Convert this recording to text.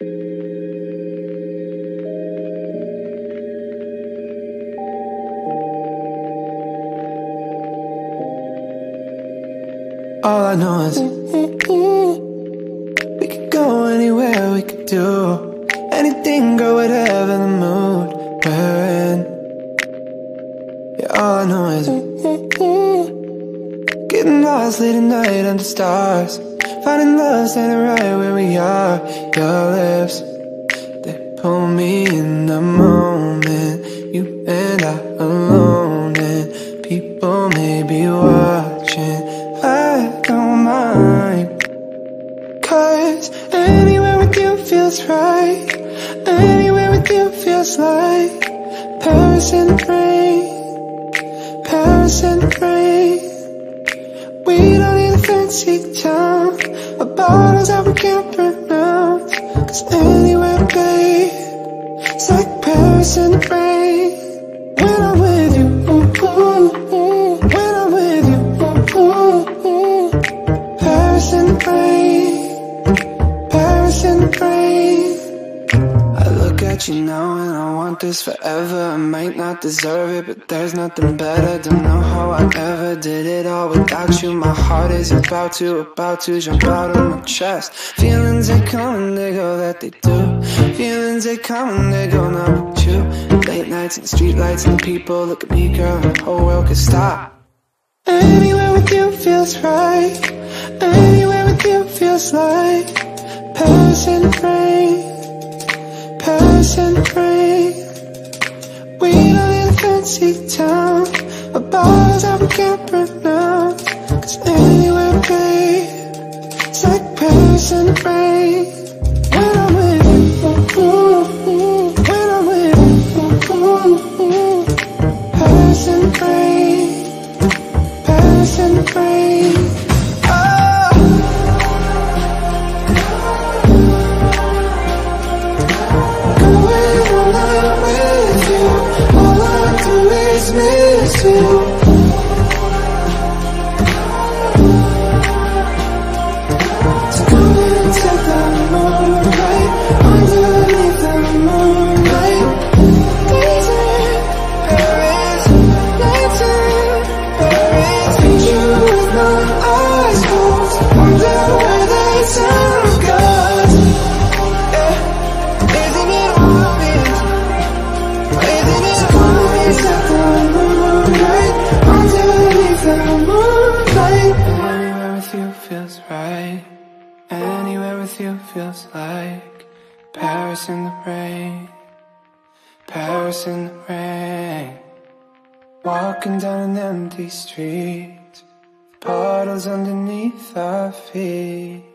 All I know is we could go anywhere, we could do anything, girl, whatever the mood we're in. Yeah, all I know is getting lost late at night under stars, finding love standing right where we are. Your lips, they pull me in the moment, you and I alone, and people may be watching. I don't mind, 'cause anywhere with you feels right. Anywhere with you feels like Paris in the rain, Paris in the rain. We don't need a fancy town or bottles that we can't pronounce, 'cause anywhere, babe, it's like Paris in the rain. When I'm with you, ooh, ooh, ooh. When I'm with you, ooh, ooh, ooh. Paris in the rain, Paris in the rain. I look at you now and I want this forever. I might not deserve it, but there's nothing better. Don't know how I ever did it all without you. My heart is about to jump out of my chest. Feelings, they come and they go, that they do. Feelings, they come and they go, not with you. Late nights and street lights and the people look at me, girl, and the whole world could stop. Anywhere with you feels right. Anywhere with you feels like Paris in the rain, Paris in the rain. We don't need a fancy town or bars that we can't pronounce, 'cause anywhere, babe, it's like Paris in the rain. When I'm with you, ooh, ooh, ooh. When I'm with you, ooh, ooh, ooh. Paris in the rain, Paris in the rain. Miss you. So come and take the moonlight underneath the moonlight. Easy, Paris, nights in Paris. Meet you with my eyes closed, wonder where the sun goes. Yeah, isn't it obvious? Isn't it obvious that the moonlight underneath the moonlight? Anywhere with you feels right. Anywhere with you feels like Paris in the rain, Paris in the rain. Walking down an empty street, puddles underneath our feet.